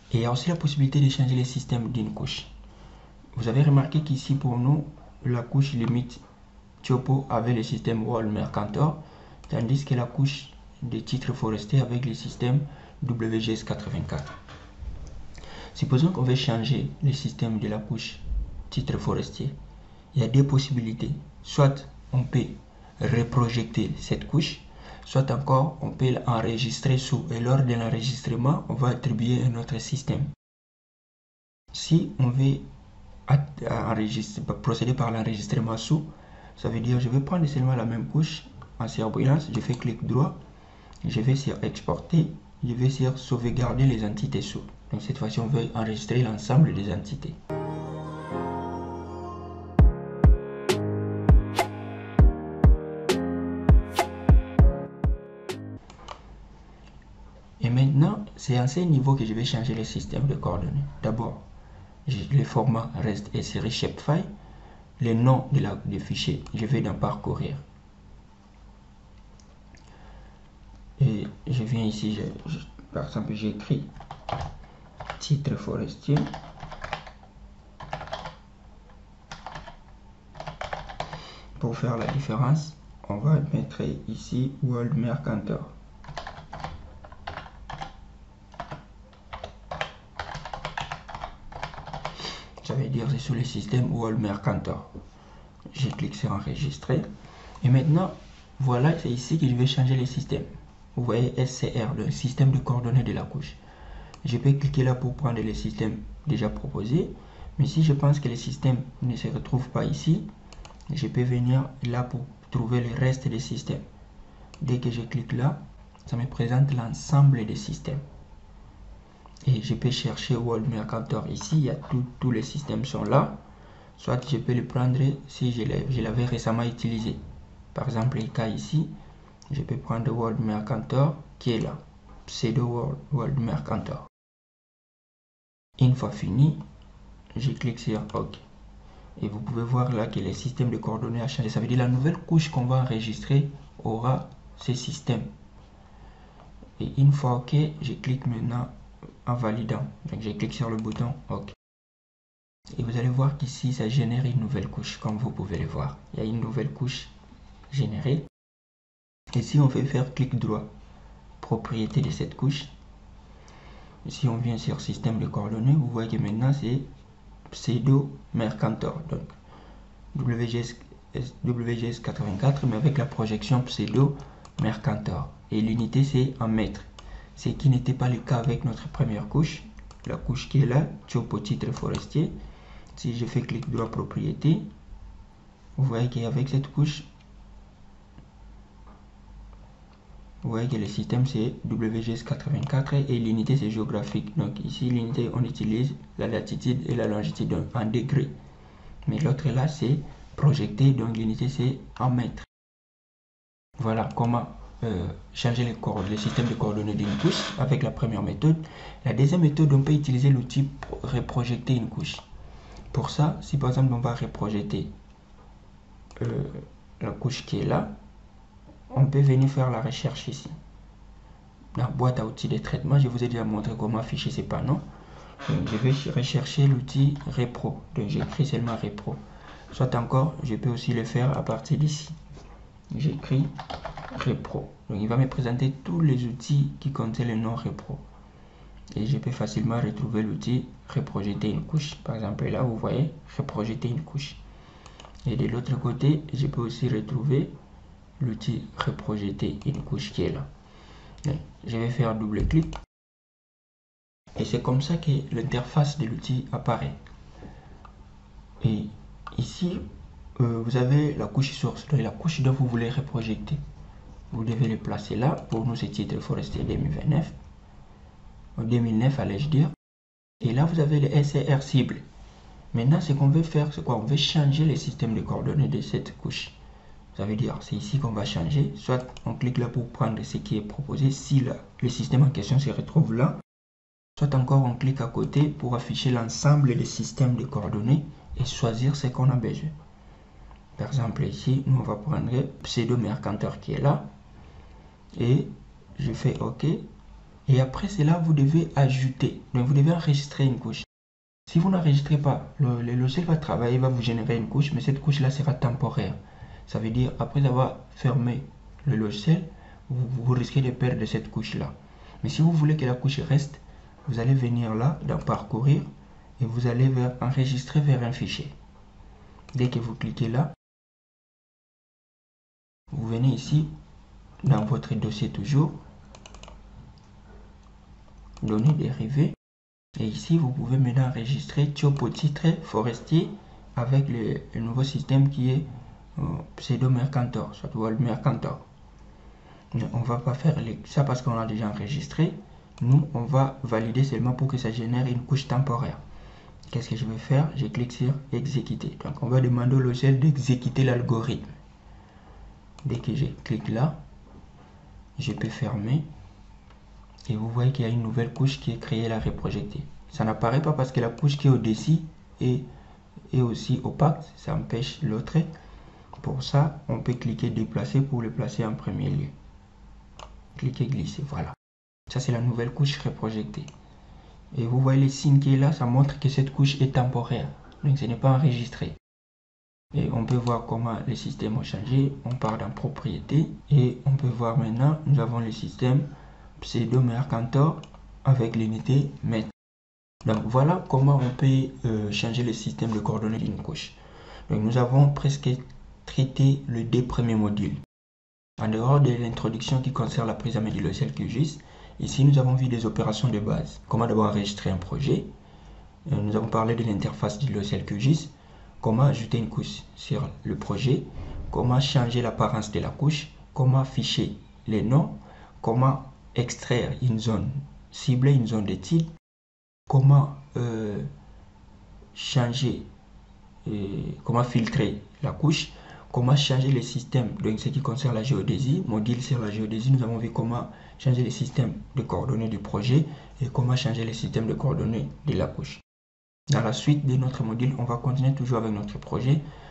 Et il y a aussi la possibilité de changer les systèmes d'une couche. Vous avez remarqué qu'ici pour nous, la couche limite Tiopo avec le système World Mercator, tandis que la couche de titres forestiers avec le système WGS84. Supposons qu'on veut changer le système de la couche titre forestier. Il y a deux possibilités. Soit on peut reprojeter cette couche, soit encore on peut l'enregistrer sous, et lors de l'enregistrement, on va attribuer un autre système. Si on veut procéder par l'enregistrement sous, ça veut dire je vais prendre seulement la même couche en surbrillance, je fais clic droit, je vais sur exporter, je vais sur sauvegarder les entités sous. Donc cette fois-ci on veut enregistrer l'ensemble des entités. Et maintenant, c'est à ce niveau que je vais changer le système de coordonnées. D'abord, le format reste et série shapefile. Le nom des fichiers, je vais dans parcourir. Et je viens ici, par exemple, j'écris titre forestier. Pour faire la différence, on va mettre ici World Mercator. Ça veut dire c'est sous le système World Mercator. Je clique sur enregistrer. Et maintenant, voilà, c'est ici que je vais changer le système. Vous voyez SCR, le système de coordonnées de la couche. Je peux cliquer là pour prendre le système déjà proposé. Mais si je pense que le système ne se retrouve pas ici, je peux venir là pour trouver le reste des systèmes. Dès que je clique là, ça me présente l'ensemble des systèmes. Et je peux chercher World Mercator ici, il y a tous les systèmes sont là. Soit je peux le prendre si je l'avais récemment utilisé. Par exemple, le cas ici, je peux prendre World Mercator qui est là. Pseudo World Mercator. Une fois fini, je clique sur OK. Et vous pouvez voir là que le système de coordonnées a changé. Ça veut dire la nouvelle couche qu'on va enregistrer aura ce système. Et une fois OK, je clique maintenant en validant. Donc je clique sur le bouton OK. Et vous allez voir qu'ici, ça génère une nouvelle couche, comme vous pouvez le voir. Il y a une nouvelle couche générée. Et si on fait faire clic droit, propriété de cette couche, si on vient sur système de coordonnées, vous voyez que maintenant c'est pseudo Mercator. Donc WGS84, mais avec la projection pseudo Mercator. Et l'unité c'est en mètres. Ce qui n'était pas le cas avec notre première couche. La couche qui est là, Tiopo titre forestier. Si je fais clic droit propriété, vous voyez qu'avec cette couche, vous voyez que le système c'est WGS84 et l'unité c'est géographique. Donc ici l'unité on utilise la latitude et la longitude en degrés. Mais l'autre là c'est projeté, donc l'unité c'est en mètres. Voilà comment changer le système de coordonnées d'une couche avec la première méthode. La deuxième méthode, on peut utiliser l'outil pour reprojeter une couche. Pour ça, si par exemple on va reprojeter la couche qui est là, on peut venir faire la recherche ici. Dans la boîte à outils de traitement, je vous ai déjà montré comment afficher ces panneaux. Donc, je vais rechercher l'outil Repro. Donc j'écris seulement Repro. Soit encore, je peux aussi le faire à partir d'ici. J'écris Repro. Donc il va me présenter tous les outils qui contiennent le nom Repro. Et je peux facilement retrouver l'outil reprojeter une couche. Par exemple là vous voyez reprojeter une couche. Et de l'autre côté je peux aussi retrouver l'outil reprojeter une couche qui est là. Donc, je vais faire double clic. Et c'est comme ça que l'interface de l'outil apparaît. Et ici vous avez la couche source, donc la couche dont vous voulez reprojeter. Vous devez le placer là. Pour nous c'est titre forestier 2029. 2009 allais-je dire. Et là vous avez le SCR cible. Maintenant ce qu'on veut faire c'est quoi? On veut changer le système de coordonnées de cette couche. Ça veut dire c'est ici qu'on va changer. Soit on clique là pour prendre ce qui est proposé si le système en question se retrouve là. Soit encore on clique à côté pour afficher l'ensemble des systèmes de coordonnées et choisir ce qu'on a besoin. Par exemple ici nous on va prendre pseudo Mercator qui est là. Et je fais OK. Et après cela, vous devez ajouter. Donc vous devez enregistrer une couche. Si vous n'enregistrez pas, le logiciel va travailler, va vous générer une couche, mais cette couche-là sera temporaire. Ça veut dire, après avoir fermé le logiciel, vous risquez de perdre cette couche-là. Mais si vous voulez que la couche reste, vous allez venir là, dans Parcourir, et vous allez vers Enregistrer vers un fichier. Dès que vous cliquez là, vous venez ici, dans votre dossier toujours, données dérivées. Et ici, vous pouvez maintenant enregistrer Tiopo-titre forestier avec le nouveau système qui est Pseudo Mercator, soit World Mercator. On ne va pas faire ça parce qu'on a déjà enregistré. Nous, on va valider seulement pour que ça génère une couche temporaire. Qu'est-ce que je vais faire? Je clique sur exécuter. Donc, on va demander au logiciel d'exécuter l'algorithme. Dès que je clique là, je peux fermer. Et vous voyez qu'il y a une nouvelle couche qui est créée là, reprojetée. Ça n'apparaît pas parce que la couche qui est au-dessus est aussi opaque. Ça empêche l'autre. Pour ça, on peut cliquer déplacer pour le placer en premier lieu. Cliquez glisser, voilà. Ça, c'est la nouvelle couche reprojetée. Et vous voyez les signes qui est là, ça montre que cette couche est temporaire. Donc, ce n'est pas enregistré. Et on peut voir comment les systèmes ont changé. On part dans propriété et on peut voir maintenant, nous avons le système Pseudo Mercator avec l'unité mètre. Donc voilà comment on peut changer le système de coordonnées d'une couche. Donc nous avons presque traité les deux premiers modules. En dehors de l'introduction qui concerne la prise en main du logiciel QGIS, ici nous avons vu des opérations de base. Comment d'abord enregistrer un projet. Nous avons parlé de l'interface du logiciel QGIS. Comment ajouter une couche sur le projet. Comment changer l'apparence de la couche. Comment afficher les noms. Comment extraire une zone, cibler une zone d'étude, comment changer, comment filtrer la couche, comment changer les systèmes. Donc ce qui concerne la géodésie, module sur la géodésie, nous avons vu comment changer les systèmes de coordonnées du projet et comment changer les systèmes de coordonnées de la couche. Dans la suite de notre module, on va continuer toujours avec notre projet.